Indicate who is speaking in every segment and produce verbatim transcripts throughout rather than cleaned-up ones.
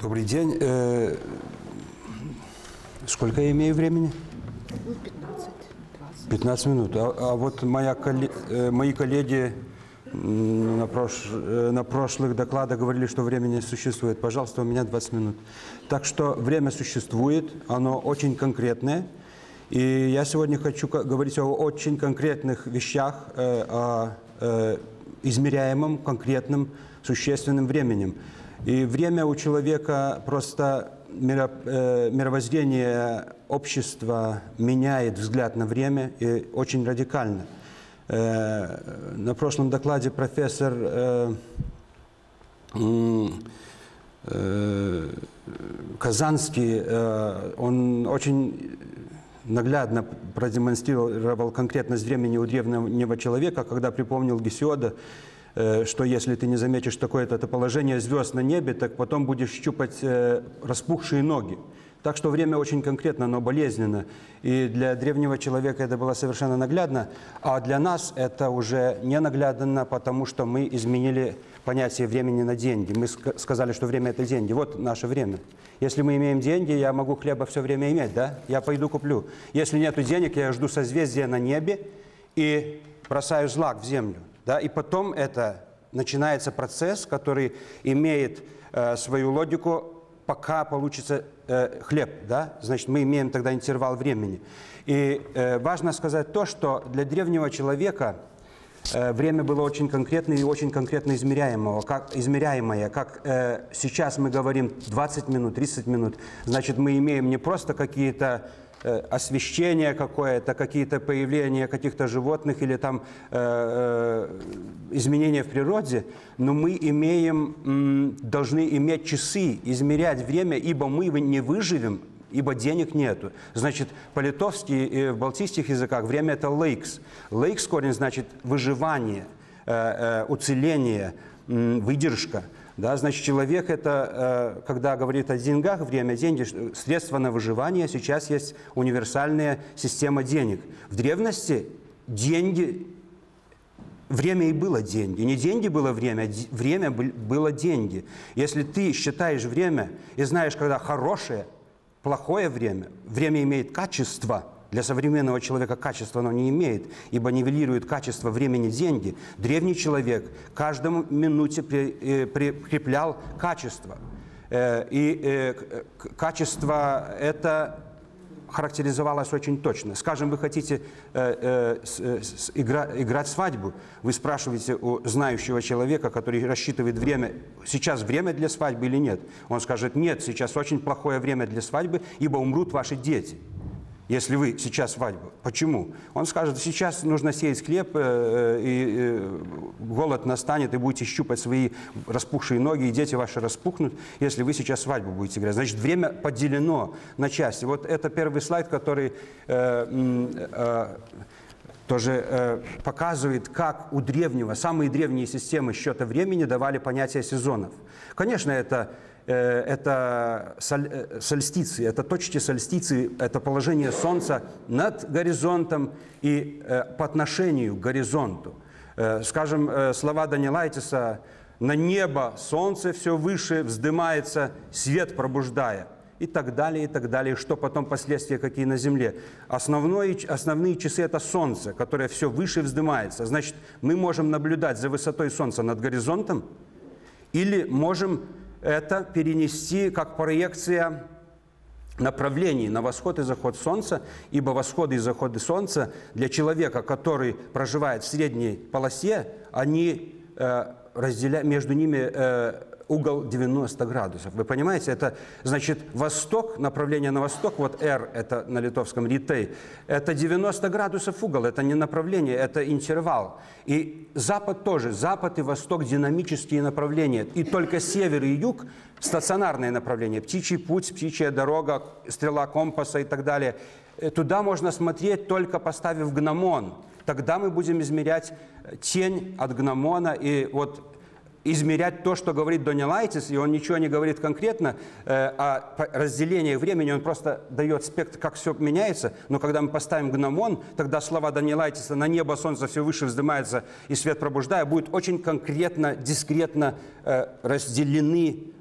Speaker 1: Добрый день. Э, сколько я имею времени?
Speaker 2: Ну, пятнадцать-двадцать.
Speaker 1: пятнадцать минут. А, а вот моя, э, мои коллеги на, прош, э, на прошлых докладах говорили, что времени не существует. Пожалуйста, у меня двадцать минут. Так что время существует, оно очень конкретное. И я сегодня хочу говорить о очень конкретных вещах, э, о э, измеряемом, конкретном, существенным временем. И время у человека просто миро, э, мировоззрение общества меняет взгляд на время и очень радикально. Э, на прошлом докладе профессор э, э, Казанский, э, он очень наглядно продемонстрировал конкретность времени у древнего человека, когда припомнил Гесиода, что если ты не заметишь такое-то положение звезд на небе, так потом будешь щупать э, распухшие ноги. Так что время очень конкретно, но болезненно. И для древнего человека это было совершенно наглядно, а для нас это уже не наглядно, потому что мы изменили понятие времени на деньги. Мы сказали, что время – это деньги. Вот наше время. Если мы имеем деньги, я могу хлеба все время иметь, да? Я пойду куплю. Если нет денег, я жду созвездия на небе и бросаю злак в землю. Да, и потом это начинается процесс, который имеет э, свою логику, пока получится э, хлеб. Да? Значит, мы имеем тогда интервал времени. И э, важно сказать то, что для древнего человека э, время было очень конкретное и очень конкретно измеряемое. Как, измеряемое. Как э, сейчас мы говорим двадцать минут, тридцать минут, значит, мы имеем не просто какие-то освещение какое-то, какие-то появления каких-то животных или там э, э, изменения в природе, но мы имеем, м, должны иметь часы, измерять время, ибо мы не выживем, ибо денег нету. Значит, по-литовски и в балтийских языках время – это лейкс. Лейкс корень значит выживание, э, э, уцеление, э, выдержка. Да, значит, человек – это, когда говорит о деньгах, время, деньги, средства на выживание, сейчас есть универсальная система денег. В древности деньги, время и было деньги. Не деньги было время, а время было деньги. Если ты считаешь время и знаешь, когда хорошее, плохое время, время имеет качество. Для современного человека качество оно не имеет, ибо нивелирует качество времени деньги. Древний человек каждому минуте прикреплял качество. И качество это характеризовалось очень точно. Скажем, вы хотите играть свадьбу, вы спрашиваете у знающего человека, который рассчитывает время, сейчас время для свадьбы или нет. Он скажет, нет, сейчас очень плохое время для свадьбы, ибо умрут ваши дети. Если вы сейчас свадьбу. Почему? Он скажет, сейчас нужно сеять хлеб, э, и э, голод настанет, и будете щупать свои распухшие ноги, и дети ваши распухнут, если вы сейчас свадьбу будете играть. Значит, время поделено на части. Вот это первый слайд, который э, э, тоже э, показывает, как у древнего, самые древние системы счета времени давали понятие сезонов. Конечно, это... это сольстиции, это точки сольстиции, это положение Солнца над горизонтом и э, по отношению к горизонту. Э, скажем, э, слова Данилайтиса «на небо солнце все выше вздымается, свет пробуждая» и так далее, и так далее, что потом последствия какие на Земле. Основной, основные часы – это Солнце, которое все выше вздымается. Значит, мы можем наблюдать за высотой Солнца над горизонтом или можем это перенести как проекция направлений на восход и заход Солнца, ибо восходы и заходы Солнца для человека, который проживает в средней полосе, они э, разделяют между ними э, угол девяносто градусов. Вы понимаете, это значит восток, направление на восток, вот R, это на литовском ритей, это девяносто градусов угол, это не направление, это интервал. И запад тоже, запад и восток динамические направления, и только север и юг стационарные направления, птичий путь, птичья дорога, стрела компаса и так далее. Туда можно смотреть только поставив гномон. Тогда мы будем измерять тень от гномона и вот измерять то, что говорит Данилайтис, и он ничего не говорит конкретно э, о разделении времени, он просто дает спектр, как все меняется, но когда мы поставим гномон, тогда слова Данилайтиса «на небо солнце все выше вздымается и свет пробуждая» будут очень конкретно, дискретно э, разделены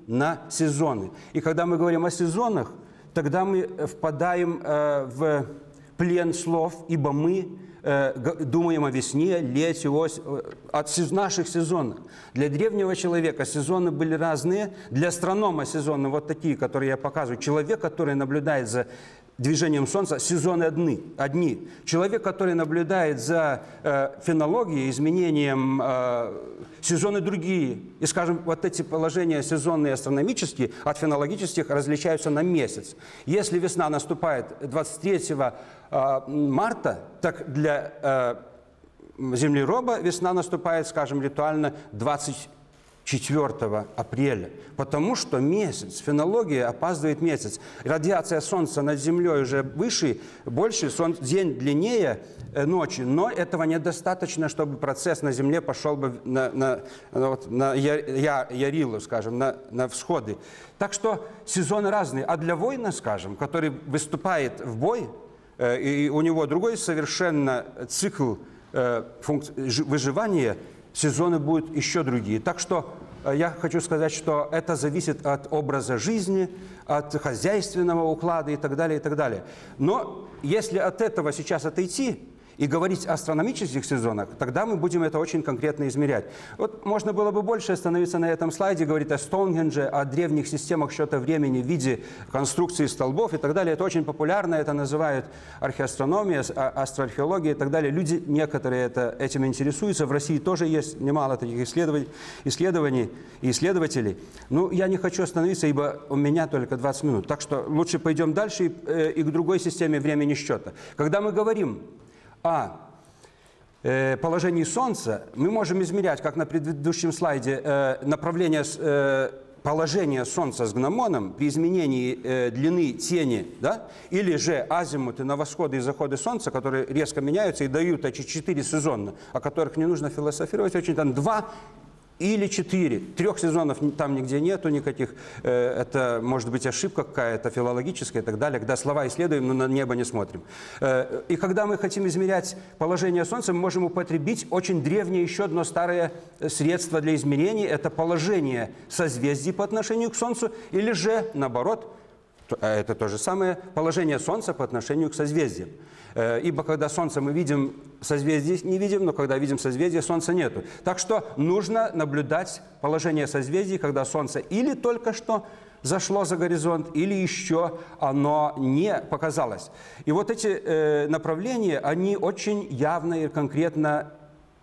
Speaker 1: на сезоны. И когда мы говорим о сезонах, тогда мы впадаем э, в плен слов, ибо мы э, думаем о весне, лете, ось, от наших сезонов. Для древнего человека сезоны были разные, для астронома сезоны вот такие, которые я показываю. Человек, который наблюдает за движением Солнца, сезоны одни. одни. Человек, который наблюдает за э, фенологией, изменением, э, сезоны другие. И, скажем, вот эти положения сезонные астрономические от фенологических различаются на месяц. Если весна наступает двадцать третьего марта, так для э, землероба весна наступает, скажем, ритуально двадцать четвёртого апреля, потому что месяц, фенология опаздывает месяц. Радиация Солнца над Землей уже выше, больше, сон, день длиннее э, ночи, но этого недостаточно, чтобы процесс на Земле пошел бы на, на, на, вот, на я, я, ярилу, скажем, на, на всходы. Так что сезоны разные. А для воина, скажем, который выступает в бой, э, и у него другой совершенно цикл э, функци- выживания, сезоны будут еще другие. Так что я хочу сказать, что это зависит от образа жизни, от хозяйственного уклада и так далее, и так далее. Но если от этого сейчас отойти и говорить о астрономических сезонах, тогда мы будем это очень конкретно измерять. Вот можно было бы больше остановиться на этом слайде, говорить о Стоунхендже, о древних системах счета времени в виде конструкции столбов и так далее. Это очень популярно, это называют археоастрономия, астроархеология и так далее. Люди некоторые это, этим интересуются. В России тоже есть немало таких исследований, исследований и исследователей. Ну, я не хочу остановиться, ибо у меня только двадцать минут. Так что лучше пойдем дальше и, э, и к другой системе времени счета. Когда мы говорим о э, положении Солнца, мы можем измерять, как на предыдущем слайде, э, направление э, положения Солнца с гномоном при изменении э, длины тени, да? Или же азимуты на восходы и заходы Солнца, которые резко меняются и дают эти четыре сезона, о которых не нужно философировать, очень там два или четыре. Трех сезонов там нигде нету никаких. Это может быть ошибка какая-то филологическая и так далее, когда слова исследуем, но на небо не смотрим. И когда мы хотим измерять положение Солнца, мы можем употребить очень древнее еще одно старое средство для измерения. Это положение созвездий по отношению к Солнцу, или же, наоборот, это то же самое положение Солнца по отношению к созвездиям. Ибо когда Солнце мы видим, созвездий не видим, но когда видим созвездие, Солнца нету. Так что нужно наблюдать положение созвездий, когда Солнце или только что зашло за горизонт, или еще оно не показалось. И вот эти э, направления, они очень явно и конкретно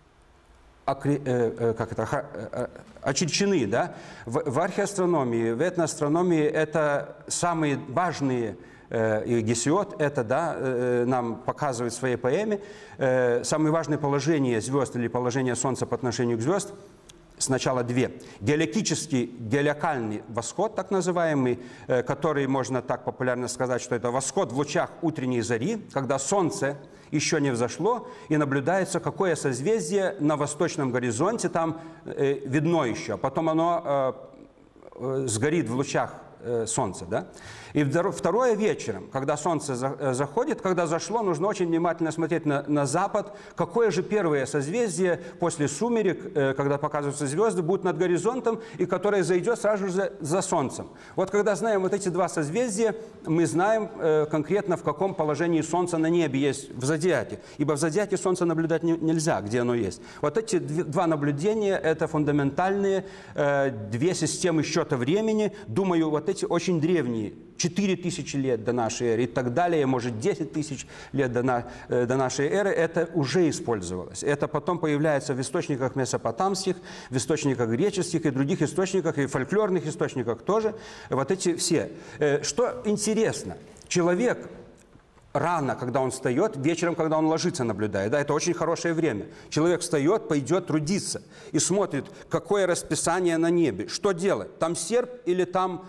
Speaker 1: окре, э, как это, очерчены. Да? В, в археоастрономии, в этноастрономии это самые важные. И Гесиод это да, нам показывает в своей поэме. Самое важное положение звезд или положение Солнца по отношению к звезд сначала две. Гелиокический, гелиокальный восход, так называемый, который можно так популярно сказать, что это восход в лучах утренней зари, когда Солнце еще не взошло, и наблюдается, какое созвездие на восточном горизонте там видно еще. Потом оно сгорит в лучах Солнца. Да? И второе вечером, когда Солнце заходит, когда зашло, нужно очень внимательно смотреть на, на запад, какое же первое созвездие после сумерек, когда показываются звезды, будет над горизонтом, и которое зайдет сразу же за, за Солнцем. Вот когда знаем вот эти два созвездия, мы знаем э, конкретно, в каком положении Солнца на небе есть в зодиаке. Ибо в зодиаке Солнце наблюдать не, нельзя, где оно есть. Вот эти два наблюдения – это фундаментальные э, две системы счета времени. Думаю, вот эти очень древние. четыре тысячи лет до нашей эры и так далее, может, десять тысяч лет до, на, до нашей эры, это уже использовалось. Это потом появляется в источниках месопотамских, в источниках греческих и других источниках, и фольклорных источниках тоже. Вот эти все. Что интересно, человек рано, когда он встает, вечером, когда он ложится, наблюдает. Да, это очень хорошее время. Человек встает, пойдет трудиться и смотрит, какое расписание на небе. Что делать? Там серп или там,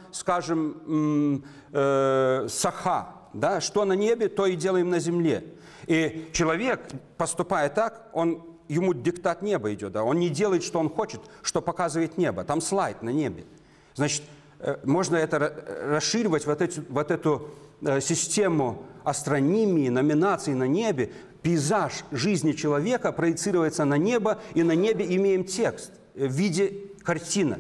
Speaker 1: скажем, э, саха? Да? Что на небе, то и делаем на земле. И человек, поступая так, он, ему диктат неба идет. Да? Он не делает, что он хочет, что показывает небо. Там слайд на небе. Значит, э, можно это расширивать, вот эту, вот эту э, систему астрономии, номинаций на небе. Пейзаж жизни человека проецируется на небо, и на небе имеем текст в виде картинок.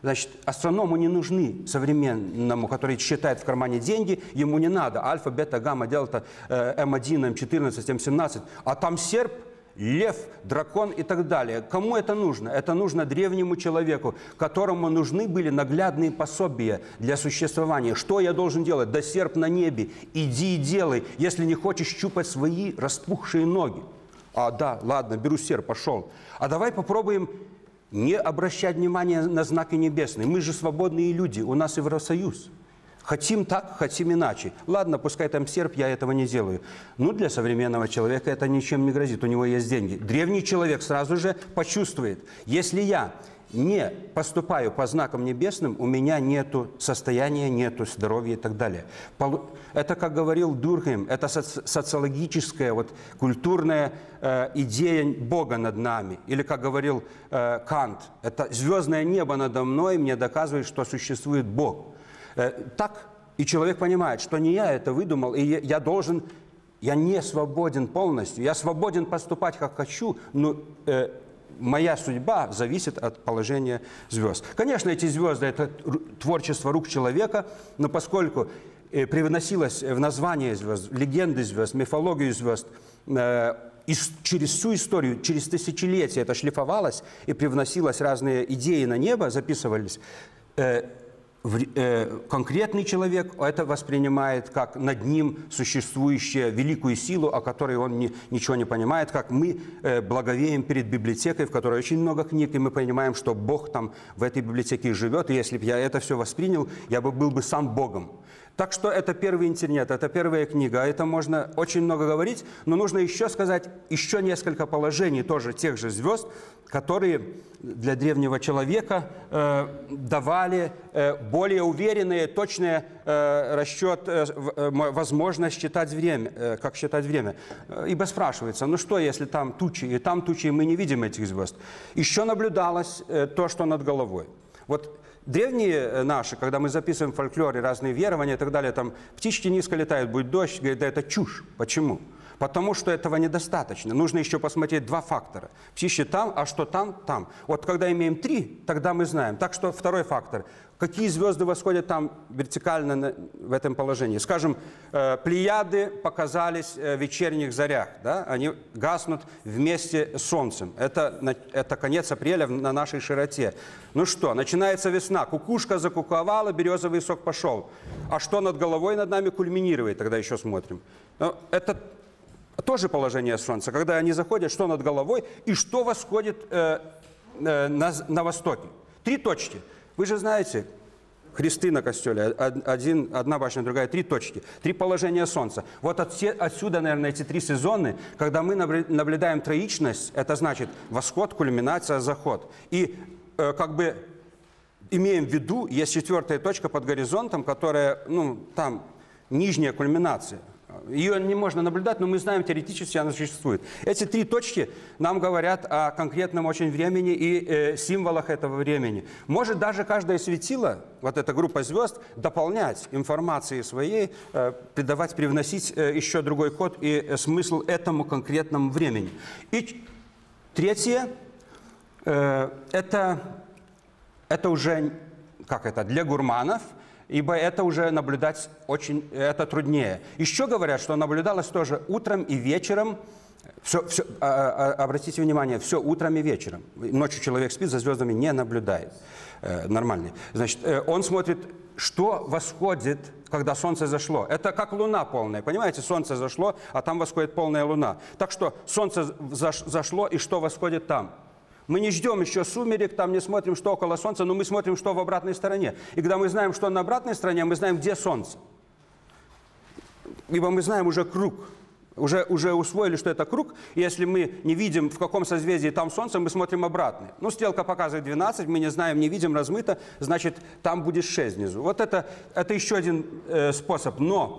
Speaker 1: Значит, астроному не нужны современному, который считает в кармане деньги, ему не надо альфа, бета, гамма, дельта, эм один, эм четырнадцать, эм семнадцать, а там серп, лев, дракон и так далее. Кому это нужно? Это нужно древнему человеку, которому нужны были наглядные пособия для существования. Что я должен делать? Да серп на небе, иди и делай, если не хочешь щупать свои распухшие ноги. А, да, ладно, беру серп, пошел. А давай попробуем не обращать внимания на знаки небесные. Мы же свободные люди, у нас Евросоюз. Хотим так, хотим иначе. Ладно, пускай там серп, я этого не делаю. Ну, для современного человека это ничем не грозит, у него есть деньги. Древний человек сразу же почувствует, если я не поступаю по знакам небесным, у меня нету состояния, нету здоровья и так далее. Это, как говорил Дуркheim, это соци социологическая, вот, культурная э, идея Бога над нами. Или, как говорил э, Кант, это звездное небо надо мной мне доказывает, что существует Бог. Э, так и человек понимает, что не я это выдумал, и я, я должен, я не свободен полностью, я свободен поступать, как хочу, но э, моя судьба зависит от положения звезд. Конечно, эти звезды – это творчество рук человека, но поскольку привносилось в название звезд, легенды звезд, мифологию звезд, э, и через всю историю, через тысячелетия это шлифовалось и привносилось разные идеи на небо, записывались, э, в, э, конкретный человек это воспринимает как над ним существующую великую силу, о которой он не, ничего не понимает, как мы э, благовеем перед библиотекой, в которой очень много книг, и мы понимаем, что Бог там в этой библиотеке живет, и если бы я это все воспринял, я бы был бы сам Богом. Так что это первый интернет, это первая книга, это можно очень много говорить, но нужно еще сказать еще несколько положений тоже тех же звезд, которые для древнего человека э, давали э, более уверенный, точный э, расчет, э, возможность считать время, э, как считать время. Ибо спрашивается, ну что, если там тучи, и там тучи, и мы не видим этих звезд? Еще наблюдалось э, то, что над головой. Вот древние наши, когда мы записываем в фольклоре разные верования и так далее, там птички низко летают, будет дождь, говорят, да это чушь. Почему? Потому что этого недостаточно. Нужно еще посмотреть два фактора. Птички там, а что там, там. Вот когда имеем три, тогда мы знаем. Так что второй фактор. Какие звезды восходят там вертикально в этом положении? Скажем, э, Плеяды показались в вечерних зарях. Да? Они гаснут вместе с Солнцем. Это, это конец апреля на нашей широте. Ну что, начинается весна. Кукушка закуковала, березовый сок пошел. А что над головой над нами кульминирует? Тогда еще смотрим. Это тоже положение Солнца. Когда они заходят, что над головой и что восходит э, э, на, на востоке. Три точки. Вы же знаете, кресты на костеле, один, одна башня, другая, три точки, три положения Солнца. Вот от, отсюда, наверное, эти три сезоны, когда мы наблюдаем троичность, это значит восход, кульминация, заход. И э, как бы имеем в виду, есть четвертая точка под горизонтом, которая, ну, там, нижняя кульминация. Ее не можно наблюдать, но мы знаем, теоретически она существует. Эти три точки нам говорят о конкретном очень времени и э, символах этого времени. Может даже каждое светило, вот эта группа звезд, дополнять информацией своей, э, придавать, привносить э, еще другой код и э, смысл этому конкретному времени. И третье, э, это, это уже, как это, для гурманов, ибо это уже наблюдать очень, это труднее. Еще говорят, что наблюдалось тоже утром и вечером. Все, все, а, а, обратите внимание, все утром и вечером. Ночью человек спит, за звездами не наблюдает. Э, нормальный. Значит, э, он смотрит, что восходит, когда солнце зашло. Это как луна полная. Понимаете, солнце зашло, а там восходит полная луна. Так что солнце заш, зашло, и что восходит там? Мы не ждем еще сумерек, там не смотрим, что около Солнца, но мы смотрим, что в обратной стороне. И когда мы знаем, что на обратной стороне, мы знаем, где Солнце. Ибо мы знаем уже круг. Уже, уже усвоили, что это круг. И если мы не видим, в каком созвездии там Солнце, мы смотрим обратно. Ну, стрелка показывает двенадцать, мы не знаем, не видим, размыто, значит, там будет шесть внизу. Вот это, это еще один э, способ. Но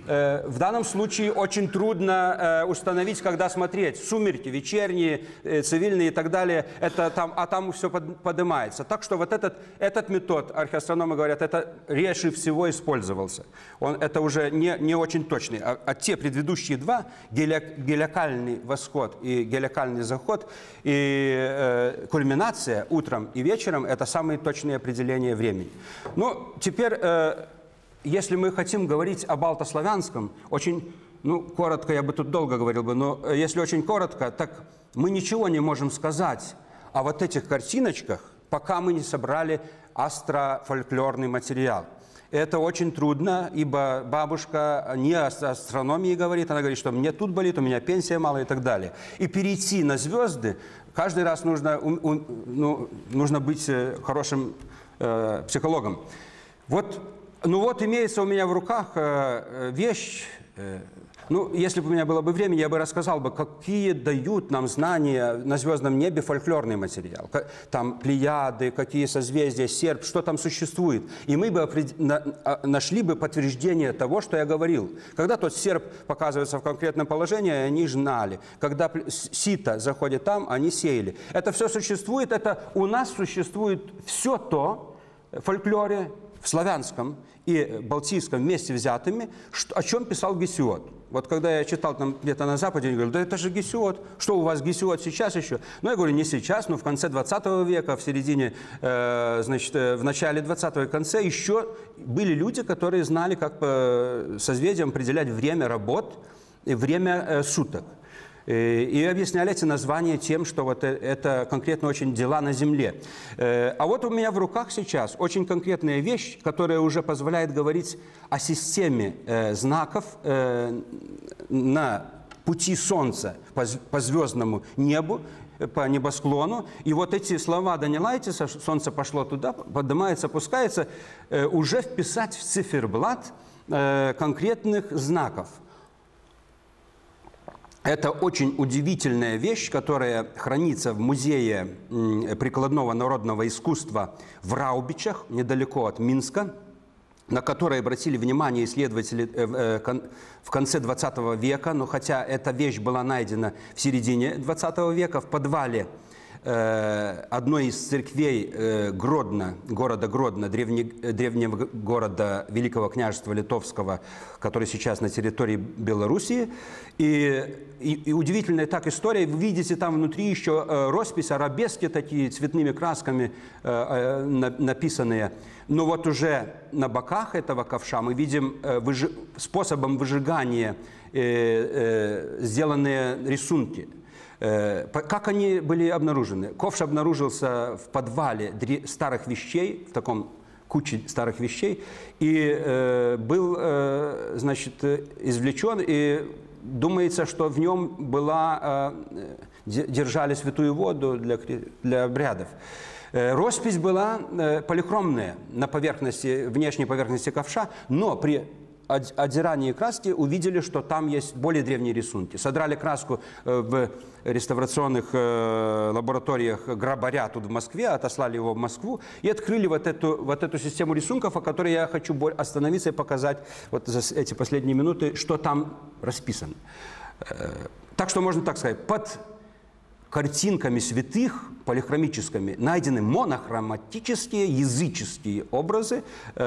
Speaker 1: В данном случае очень трудно установить, когда смотреть. Сумерки, вечерние, цивильные и так далее, это там, а там все поднимается. Так что вот этот, этот метод, археоастрономы говорят, это реже всего использовался. Он, это уже не, не очень точный. А, а те предыдущие два, гелиокальный восход и гелиокальный заход, и э, кульминация утром и вечером, это самые точные определения времени. Ну, теперь... Э, Если мы хотим говорить о балтославянском, очень, ну, коротко, я бы тут долго говорил бы, но если очень коротко, так мы ничего не можем сказать о вот этих картиночках, пока мы не собрали астрофольклорный материал. Это очень трудно, ибо бабушка не о астрономии говорит, она говорит, что мне тут болит, у меня пенсия мало и так далее. И перейти на звезды каждый раз нужно, ну, нужно быть хорошим э, психологом. Вот. Ну вот, имеется у меня в руках э, вещь, э, ну, если бы у меня было бы время, я бы рассказал бы, какие дают нам знания на звездном небе фольклорный материал. Там плеяды, какие созвездия, серп, что там существует. И мы бы на, нашли бы подтверждение того, что я говорил. Когда тот серп показывается в конкретном положении, они знали. Когда сито заходит там, они сеяли. Это все существует, это у нас существует все то в фольклоре, в славянском и балтийском вместе взятыми, что, о чем писал Гесиод. Вот когда я читал там где-то на Западе, я говорю, да это же Гесиод. Что у вас Гесиод сейчас еще? Ну, я говорю, не сейчас, но в конце двадцатого века, в середине, э, значит, в начале двадцатого и конце еще были люди, которые знали, как по созвездиям определять время работ и время э, суток. И объясняли эти названия тем, что вот это конкретно очень дела на Земле. А вот у меня в руках сейчас очень конкретная вещь, которая уже позволяет говорить о системе знаков на пути Солнца по звездному небу, по небосклону. И вот эти слова «Данилайтиса», «Солнце пошло туда», поднимается, опускается, уже вписать в циферблат конкретных знаков. Это очень удивительная вещь, которая хранится в музее прикладного народного искусства в Раубичах, недалеко от Минска, на которой обратили внимание исследователи в конце двадцатого века, но хотя эта вещь была найдена в середине двадцатого века в подвале одной из церквей Гродно, города Гродно, древне, древнего города Великого княжества Литовского, который сейчас на территории Белоруссии. И, и, и удивительная так история. Вы видите там внутри еще роспись, арабески такие цветными красками э, написанные. Но вот уже на боках этого ковша мы видим выжи, способом выжигания э, э, сделанные рисунки. Как они были обнаружены? Ковш обнаружился в подвале старых вещей, в таком куче старых вещей, и э, был, э, значит, извлечен, и думается, что в нем была, э, держали святую воду для, для обрядов. Э, роспись была э, полихромная на поверхности, внешней поверхности ковша, но при отдирании краски увидели, что там есть более древние рисунки. Содрали краску в реставрационных лабораториях Грабаря тут в Москве, отослали его в Москву и открыли вот эту, вот эту систему рисунков, о которой я хочу остановиться и показать вот за эти последние минуты, что там расписано. Так что можно так сказать, под картинками святых, полихромическими, найдены монохроматические языческие образы,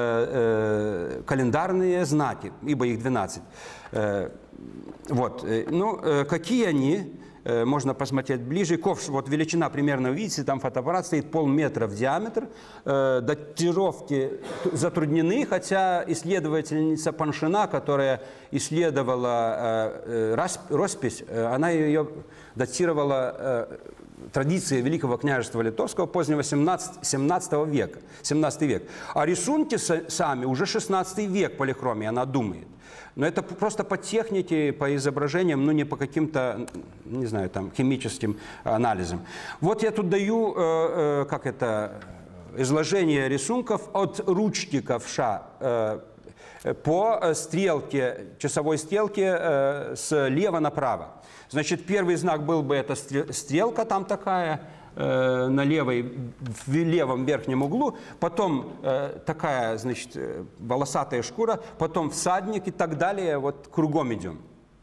Speaker 1: э, э, календарные знаки, ибо их двенадцать. Э, вот. Ну, э, какие они, э, можно посмотреть ближе. Ковш, вот величина примерно, видите, там фотоаппарат стоит полметра в диаметр. Э, датировки затруднены, хотя исследовательница Паншина, которая исследовала э, э, роспись, э, она ее датировала э, традиции Великого княжества Литовского позднего семнадцатого века, семнадцатый век. А рисунки сами уже шестнадцатый век полихромии, она думает. Но это просто по технике, по изображениям, ну не по каким-то, не знаю, там, химическим анализам. Вот я тут даю, э, э, как это, изложение рисунков от ручки ковша э, по стрелке, часовой стрелке э, слева направо. Значит, первый знак был бы эта стрелка там такая, э, на левой, в левом верхнем углу, потом э, такая, значит, волосатая шкура, потом всадник и так далее, вот кругом идем.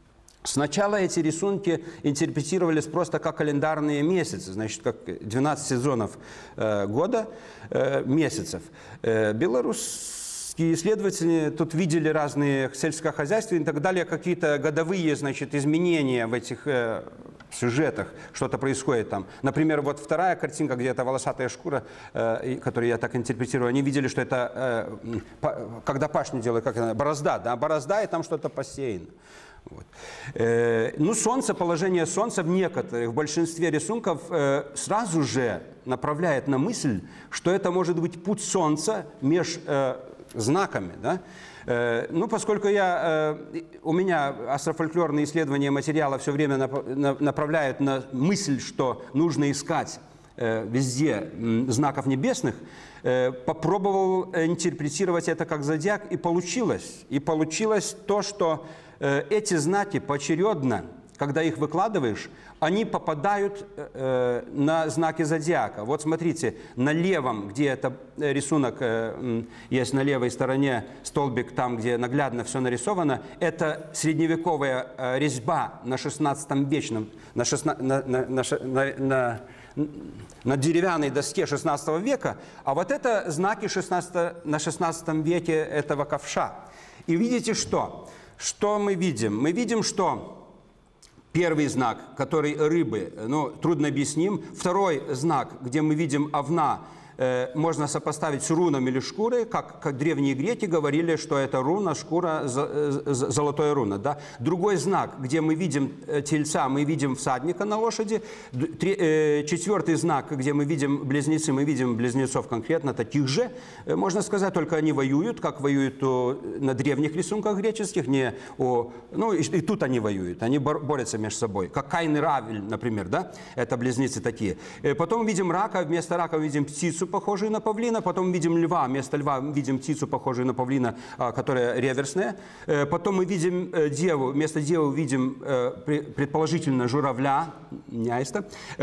Speaker 1: Сначала эти рисунки интерпретировались просто как календарные месяцы, значит, как двенадцать сезонов э, года, э, месяцев. Э, белорусские исследователи тут видели разные сельскохозяйственные и так далее, какие-то годовые, значит, изменения в этих э, сюжетах, что-то происходит там. Например, вот вторая картинка, где это волосатая шкура, э, которую я так интерпретирую, они видели, что это, э, по, когда пашню делают, как она, борозда, да, борозда, и там что-то посеяно. Вот. Э, ну, солнце, положение солнца в некоторых, в большинстве рисунков э, сразу же направляет на мысль, что это может быть путь солнца между э, знаками. Да? Э, ну, поскольку я, э, у меня астрофольклорные исследования материала все время нап на, направляют на мысль, что нужно искать э, везде м, знаков небесных, э, попробовал интерпретировать это как зодиак, и получилось. И получилось то, что эти знаки поочередно, когда их выкладываешь, они попадают э, на знаки зодиака. Вот смотрите, на левом, где это рисунок, э, есть на левой стороне столбик, там, где наглядно все нарисовано, это средневековая э, резьба на шестнадцатом вечном, на, шестна, на, на, на, на, на деревянной доске шестнадцатого века, а вот это знаки шестнадцатого, на шестнадцатом веке этого ковша. И видите, что? Что мы видим? Мы видим, что первый знак, который рыбы, ну, трудно объясним. Второй знак, где мы видим овна, э, можно сопоставить с руном или шкурой, как, как древние греки говорили, что это руна, шкура, з, з, золотое руно. Да? Другой знак, где мы видим тельца, мы видим всадника на лошади. Три, э, четвертый знак, где мы видим близнецы, мы видим близнецов конкретно, таких же, э, можно сказать, только они воюют, как воюют о, на древних рисунках греческих, не о, ну и, и тут они воюют, они бор, борются между собой, как Каин и Равель, например, да? Это близнецы такие. Э, потом видим рака, вместо рака видим птицу, похожую на павлина, потом видим льва, вместо льва видим птицу, похожую на павлина, а, которая реверсная. Э, потом мы видим э, деву, вместо девы видим э, предположительно журавля, няйста.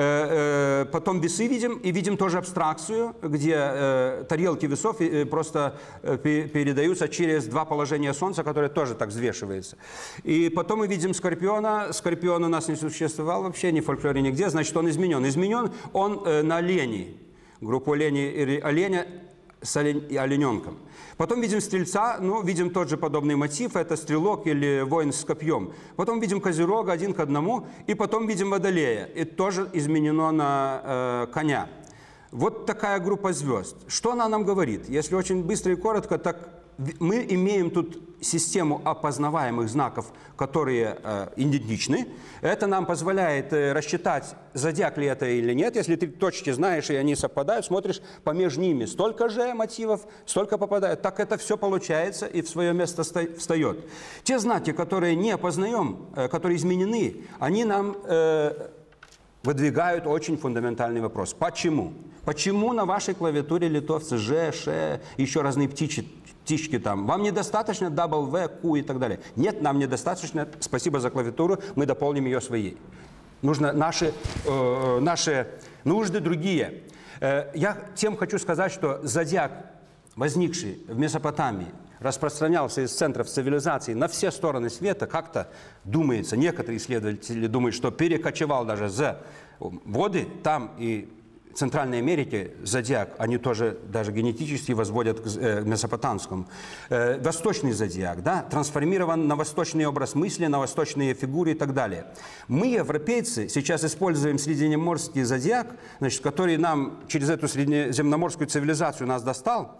Speaker 1: Э, э, потом весы видим, и видим тоже абстракцию, где э, тарелки весов э, просто э, передаются через два положения солнца, которое тоже так взвешивается. И потом мы видим скорпиона. Скорпион у нас не существовал вообще, ни в фольклоре, нигде, значит, он изменен. Изменен он э, на оленей. Группу оленей или оленя с олень, и олененком. Потом видим стрельца, ну, видим тот же подобный мотив, это стрелок или воин с копьем. Потом видим козерога один к одному, и потом видим водолея, и тоже изменено на э, коня. Вот такая группа звезд. Что она нам говорит? Если очень быстро и коротко, так мы имеем тут систему опознаваемых знаков, которые э, идентичны. Это нам позволяет э, рассчитать, зодиак ли это или нет. Если ты точки знаешь, и они совпадают, смотришь, помеж ними столько же мотивов, столько попадает. Так это все получается и в свое место встает. Те знаки, которые не опознаем, э, которые изменены, они нам э, выдвигают очень фундаментальный вопрос. Почему? Почему на вашей клавиатуре литовцы Ж, Ш, еще разные птички, птички там? Вам недостаточно W, Q и так далее? Нет, нам недостаточно. Спасибо за клавиатуру, мы дополним ее своей. Нужно наши, э, наши нужды другие. Э, я тем хочу сказать, что зодиак, возникший в Месопотамии, распространялся из центров цивилизации на все стороны света, как-то думается, некоторые исследователи думают, что перекочевал даже за воды, там и в Центральной Америке зодиак, они тоже даже генетически возводят к э, месопотамскому. Э, восточный зодиак, да, трансформирован на восточный образ мысли, на восточные фигуры и так далее. Мы, европейцы, сейчас используем средиземноморский зодиак, значит, который нам через эту средиземноморскую цивилизацию нас достал.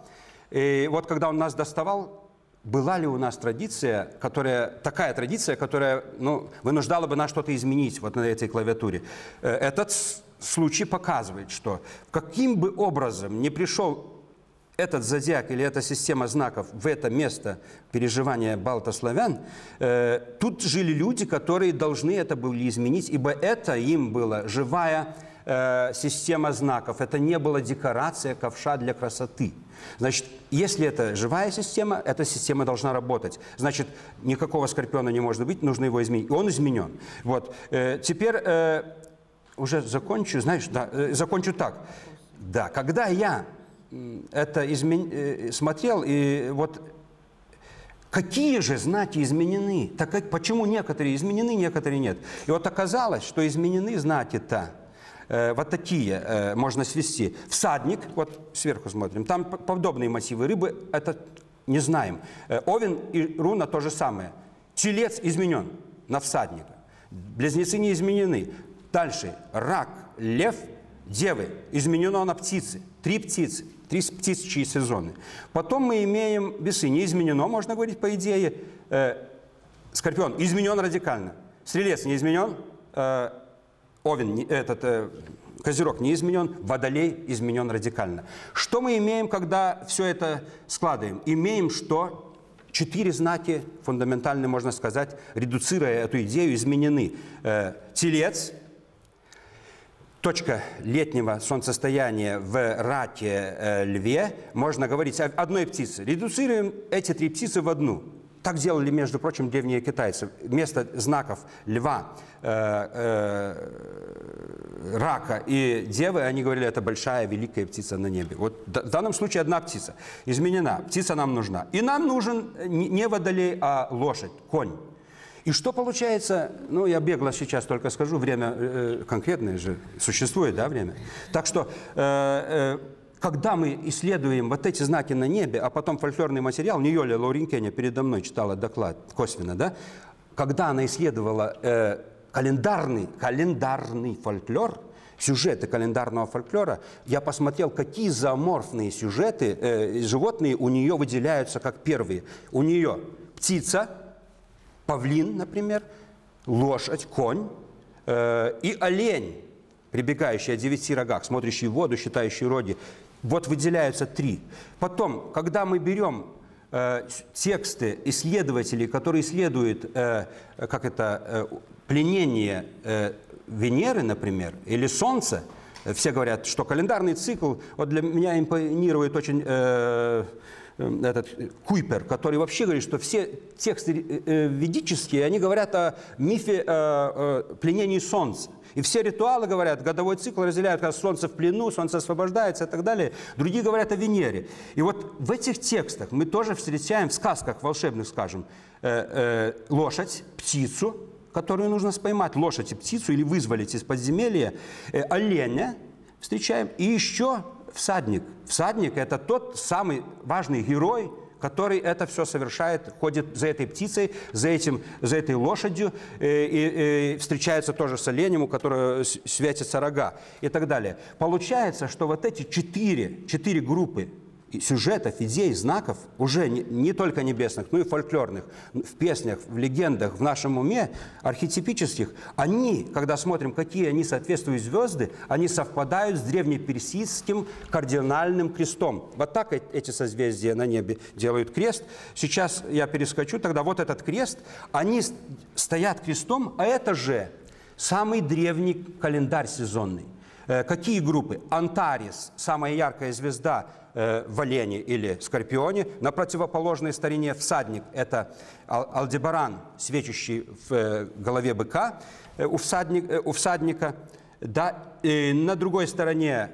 Speaker 1: И вот когда он нас доставал, была ли у нас традиция, которая, такая традиция, которая, ну, вынуждала бы нас что-то изменить вот на этой клавиатуре? Этот случай показывает, что каким бы образом ни пришел этот зодиак или эта система знаков в это место переживания балтославян, э, тут жили люди, которые должны это были изменить, ибо это им была живая э, система знаков. Это не была декорация ковша для красоты. Значит, если это живая система, эта система должна работать. Значит, никакого скорпиона не может быть, нужно его изменить. И он изменен. Вот. Э, теперь... Э, уже закончу, знаешь, да, э, закончу так. Да, когда я это измен... э, смотрел, и вот какие же знаки изменены? Так как, почему некоторые изменены, некоторые нет? И вот оказалось, что изменены знаки-то. Э, вот такие э, можно свести. Всадник, вот сверху смотрим, там подобные массивы рыбы, это не знаем. Э, Овен и руна то же самое. Телец изменен на всадника. Близнецы не изменены. Дальше. Рак, лев, девы. Изменено на птицы. Три птицы. Три птичьи сезоны. Потом мы имеем весы. Не изменено, можно говорить, по идее. Э, Скорпион изменен радикально. Стрелец не изменен. Э, Овен, не, этот, э, Козерог не изменен. Водолей изменен радикально. Что мы имеем, когда все это складываем? Имеем, что четыре знаки фундаментальные, можно сказать, редуцируя эту идею, изменены. Э, Телец. Точка летнего солнцестояния в раке э, льве, можно говорить о одной птице. Редуцируем эти три птицы в одну. Так делали, между прочим, древние китайцы. Вместо знаков льва, э, э, рака и девы, они говорили, это большая, великая птица на небе. Вот в данном случае одна птица изменена. Птица нам нужна. И нам нужен не водолей, а лошадь, конь. И что получается, ну, я бегло сейчас только скажу, время э, конкретное же существует, да, время. Так что, э, э, когда мы исследуем вот эти знаки на небе, а потом фольклорный материал, не Юлия Лауренкеня передо мной читала доклад косвенно, да, когда она исследовала э, календарный, календарный фольклор, сюжеты календарного фольклора, я посмотрел, какие зооморфные сюжеты, э, животные у нее выделяются как первые. У нее птица, павлин, например, лошадь, конь э, и олень, прибегающий о девяти рогах, смотрящий в воду, считающий роги. Вот выделяются три. Потом, когда мы берем э, тексты исследователей, которые исследуют э, как это, э, пленение э, Венеры, например, или Солнца, все говорят, что календарный цикл, вот для меня импонирует очень... Э, этот Куйпер, который вообще говорит, что все тексты э, ведические, они говорят о мифе э, э, пленении Солнца. И все ритуалы говорят, годовой цикл разделяют, когда Солнце в плену, Солнце освобождается и так далее. Другие говорят о Венере. И вот в этих текстах мы тоже встречаем, в сказках волшебных, скажем, э, э, лошадь, птицу, которую нужно поймать, лошадь и птицу, или вызволить из подземелья, э, оленя встречаем, и еще... Всадник. Всадник – это тот самый важный герой, который это все совершает, ходит за этой птицей, за, этим, за этой лошадью, и, и, и встречается тоже с оленем, у которого светятся рога и так далее. Получается, что вот эти четыре, четыре группы сюжетов, идей, знаков, уже не, не только небесных, но и фольклорных, в песнях, в легендах, в нашем уме, архетипических, они, когда смотрим, какие они соответствуют звезды, они совпадают с древнеперсидским кардинальным крестом. Вот так эти созвездия на небе делают крест. Сейчас я перескочу, тогда вот этот крест, они стоят крестом, а это же самый древний календарь сезонный. Какие группы? Антарис, самая яркая звезда в Олене или Скорпионе. На противоположной стороне всадник – это Алдебаран, свечущий в голове быка у, всадник, у всадника. Да, и на другой стороне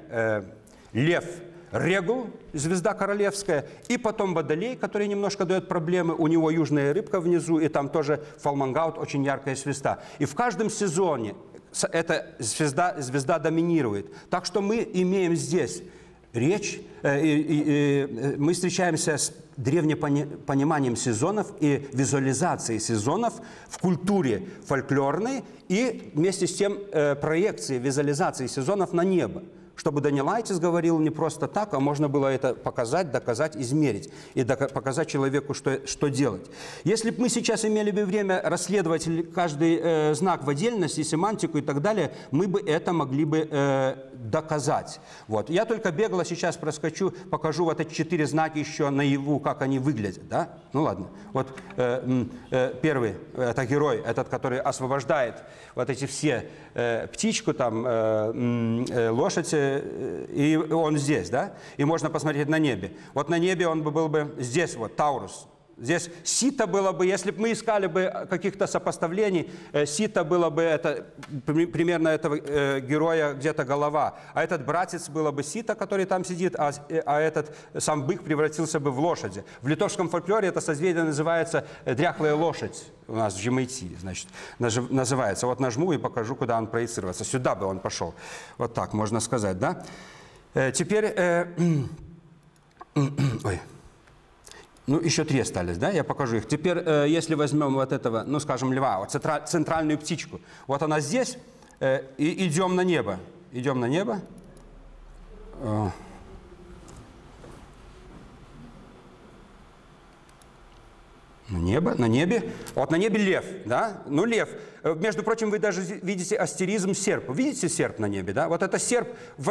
Speaker 1: лев Регул, звезда королевская, и потом Водолей, который немножко дает проблемы. У него южная рыбка внизу, и там тоже Фалмангаут, очень яркая звезда. И в каждом сезоне эта звезда, звезда доминирует. Так что мы имеем здесь речь, э, и, и, и, мы встречаемся с древнепониманием сезонов и визуализацией сезонов в культуре фольклорной и вместе с тем э, проекции, визуализации сезонов на небо. Чтобы Данилайтис говорил не просто так, а можно было это показать, доказать, измерить. И показать человеку, что, что делать. Если бы мы сейчас имели бы время расследовать каждый э, знак в отдельности, семантику и так далее, мы бы это могли бы э, доказать. Вот. Я только бегло сейчас проскочу, покажу вот эти четыре знака еще наяву, как они выглядят. Да? Ну ладно. Вот э, э, первый, это герой, этот, который освобождает вот эти все э, птичку, там, э, э, лошадь, и он здесь, да? И можно посмотреть на небе. Вот на небе он был бы здесь, вот, Таурус. Здесь сито было бы, если бы мы искали бы каких-то сопоставлений, сито было бы это, примерно этого э, героя где-то голова, а этот братец было бы сито, который там сидит, а, а этот сам бык превратился бы в лошади. В литовском фольклоре это созвездие называется «дряхлая лошадь». У нас в Жемайти, значит, называется. Вот нажму и покажу, куда он проецировался. Сюда бы он пошел. Вот так можно сказать, да? Э, теперь... Э, ой. Ну, еще три остались, да? Я покажу их. Теперь, э, если возьмем вот этого, ну, скажем, льва, вот центра, центральную птичку. Вот она здесь, э, и идем на небо. Идем на небо. Э. На небо, на небе. Вот на небе лев, да? Ну, лев. Между прочим, вы даже видите астеризм серп. Видите серп на небе, да? Вот это серп. В,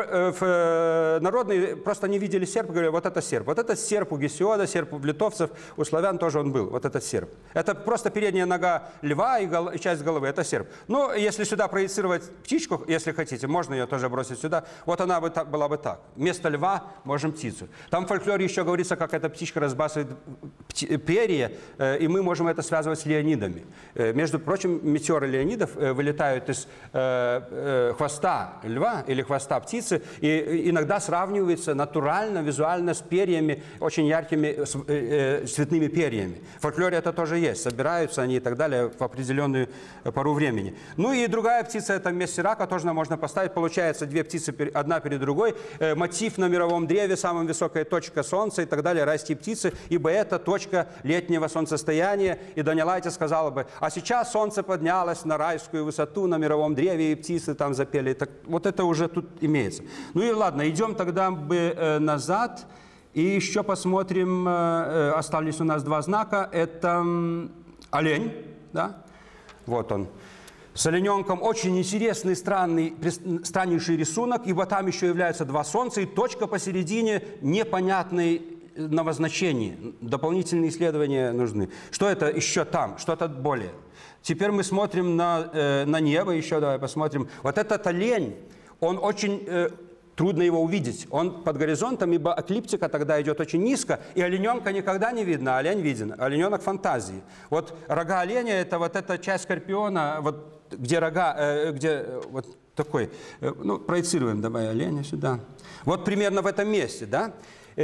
Speaker 1: в, народные просто не видели серп, говорят, вот это серп. Вот это серп у Гесиода, серп у литовцев, у славян тоже он был, вот этот серп. Это просто передняя нога льва и, гол, и часть головы, это серп. Ну, если сюда проецировать птичку, если хотите, можно ее тоже бросить сюда. Вот она бы, была бы так. Вместо льва можем птицу. Там в фольклоре еще говорится, как эта птичка разбрасывает перья, и мы можем это связывать с леонидами. Между прочим, метеоры леонидов вылетают из э, э, хвоста льва или хвоста птицы и иногда сравниваются натурально, визуально с перьями, очень яркими э, э, цветными перьями. В фольклоре это тоже есть. Собираются они и так далее в определенную пору времени. Ну и другая птица, это мессирака, тоже можно поставить. Получается две птицы одна перед другой. Э, мотив на мировом древе, самая высокая точка солнца и так далее, райские птицы, ибо это точка летнего солнцестояния. И Данилайте сказала бы, а сейчас солнце поднялось на райскую высоту, на мировом древе, и птицы там запели. Так, вот это уже тут имеется. Ну и ладно, идем тогда бы э, назад, и еще посмотрим, э, остались у нас два знака. Это э, олень, да, вот он. С олененком очень интересный, странный, страннейший рисунок, ибо там еще являются два солнца, и точка посередине непонятной новозначений. Дополнительные исследования нужны. Что это еще там? Что-то более. Теперь мы смотрим на, э, на небо еще, давай посмотрим. Вот этот олень, он очень... Э, трудно его увидеть. Он под горизонтом, ибо эклиптика тогда идет очень низко, и олененка никогда не видно, а олень виден. Олененок фантазии. Вот рога оленя – это вот эта часть скорпиона, вот где рога, э, где э, вот такой. Э, ну, проецируем, давай оленя сюда. Вот примерно в этом месте, да?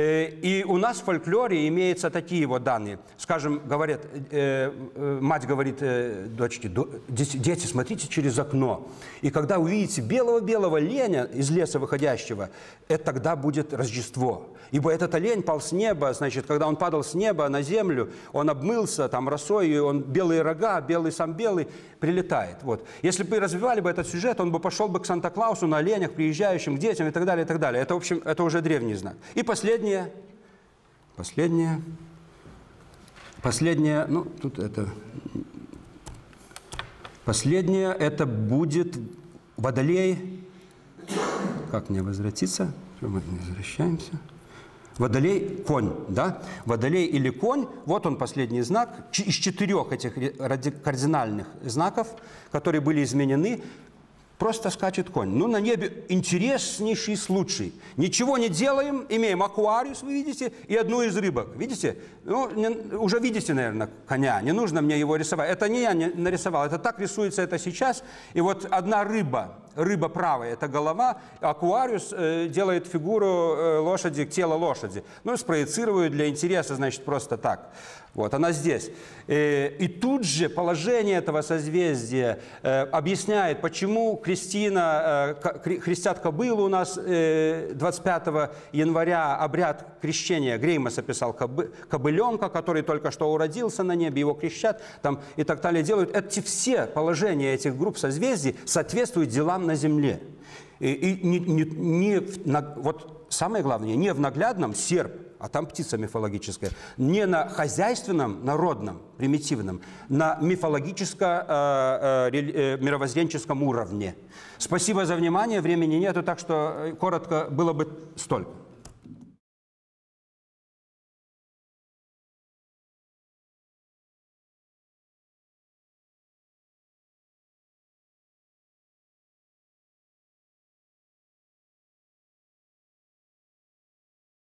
Speaker 1: И у нас в фольклоре имеются такие вот данные. Скажем, говорят, э, мать говорит э, дочке, дети, смотрите через окно. И когда увидите белого-белого леня из леса выходящего, это тогда будет Рождество. Ибо этот олень пал с неба, значит, когда он падал с неба на землю, он обмылся там росой, и он белые рога, белый сам белый, прилетает. Вот. Если бы развивали бы этот сюжет, он бы пошел бы к Санта-Клаусу на оленях, приезжающим к детям и так далее, и так далее. Это, в общем, это уже древний знак. И последнее, последнее, последнее, ну, тут это, последнее, это будет Водолей. Как мне возвратиться? Мы возвращаемся. Водолей – конь, да? Водолей или конь, вот он последний знак. Из четырех этих кардинальных знаков, которые были изменены, просто скачет конь. Ну, на небе интереснейший случай. Ничего не делаем, имеем аквариус, вы видите, и одну из рыбок. Видите? Ну, не, уже видите, наверное, коня. Не нужно мне его рисовать. Это не я не нарисовал, это так рисуется это сейчас. И вот одна рыба, рыба правая, это голова, аквариус э, делает фигуру э, лошади, тело лошади. Ну, спроецирую для интереса, значит, просто так. Вот, она здесь. И тут же положение этого созвездия объясняет, почему Кристина, крестят кобылу у нас двадцать пятого января, обряд крещения. Греймас описал кобыленка, который только что уродился на небе, его крещат там, и так далее делают. Эти все положения этих групп созвездий соответствуют делам на Земле. И, и не, не, не, вот самое главное, не в наглядном серп, а там птица мифологическая, не на хозяйственном, народном, примитивном, на мифологическо-мировоззренческом уровне. Спасибо за внимание, времени нету, так что коротко было бы столько.